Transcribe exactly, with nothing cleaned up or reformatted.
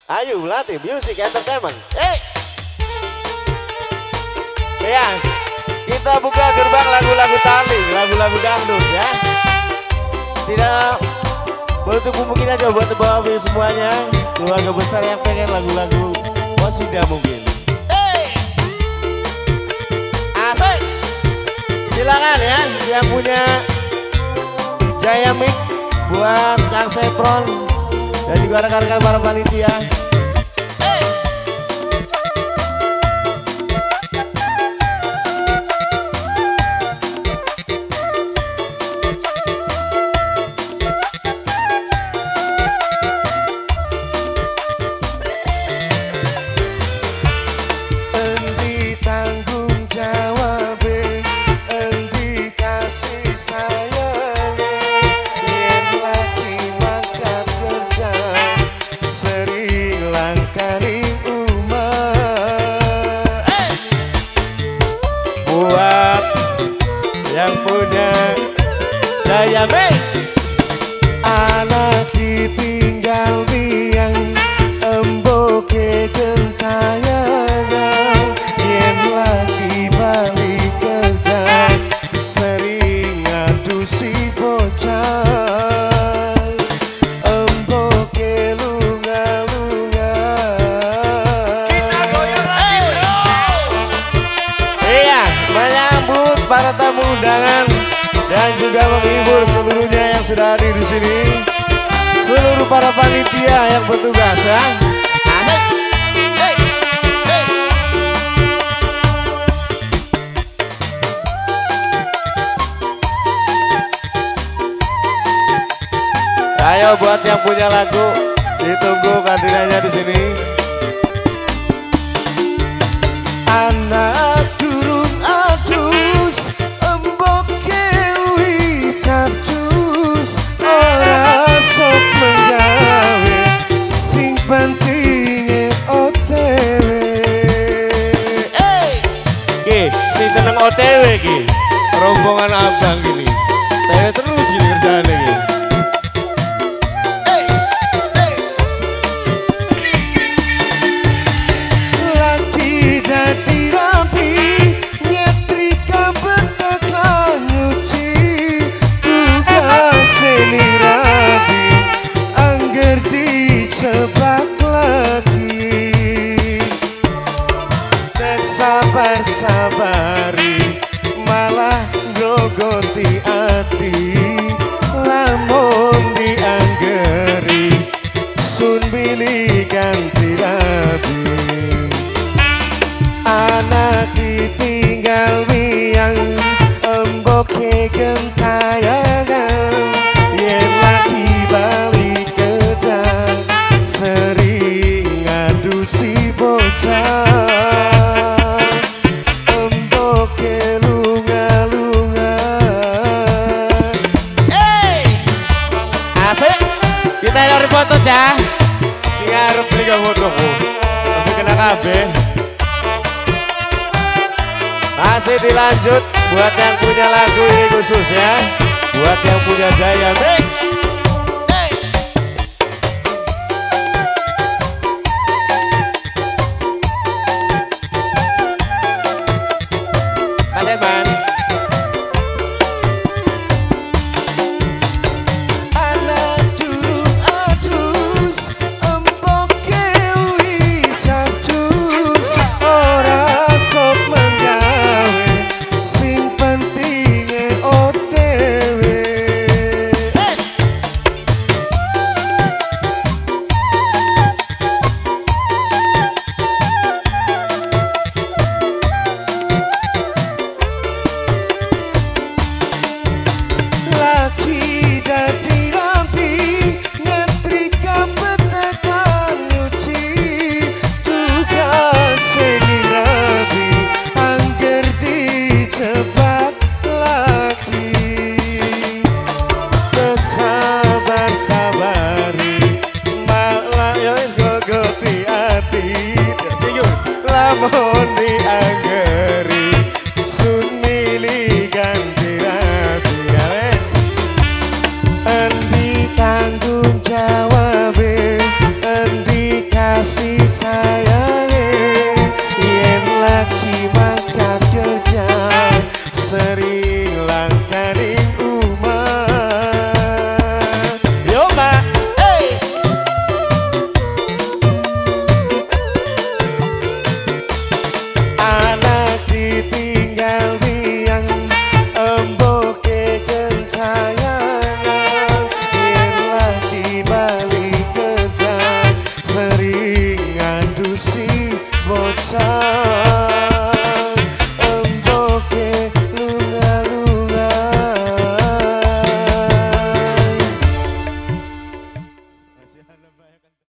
Ayu Melati Music Entertainment. Hey. Ya, kita buka gerbang lagu-lagu tali, lagu-lagu dangdut ya. Tidak menutup kemungkinan aja buat bawahi semuanya, keluarga besar yang pengen lagu-lagu Wasida mungkin. Hey. Asik. Silakan ya, yang punya Jaya Mic buat Kang Sepron dan juga rekan-rekan para panitia. Yang punya Jaya Mic, anak ditinggal biang emboke gentayangan, yen lagi balik kerja sering ngadu si bocah emboke lunga-lunga. Kita goyang lagi bro. Iya, menyambut para tamu undangan dan juga menghibur seluruhnya yang sudah hadir di sini, seluruh para panitia yang bertugas ya. Asik. Hey. Hey. Ayo buat yang punya lagu ditunggu kehadirannya di sini. Anak turun adus emboke wis cadus ora sok menggawe sing penting O T W. Eh, ki sing seneng O T W ki rombongan abang gini. T W terus gini kerjaane ki. Sabar-sabari malah grogoti ati lamun dianggeri sun bilih ganti rabi. Anak ditinggal biang emboke gentayangan, yen lagi balik kerja sering ngadu si bocah foto cah sing arep beli fotoku tapi kena kabeh. Masih dilanjut buat yang punya lagu ini khusus ya, buat yang punya Jaya Mic. Teman bocah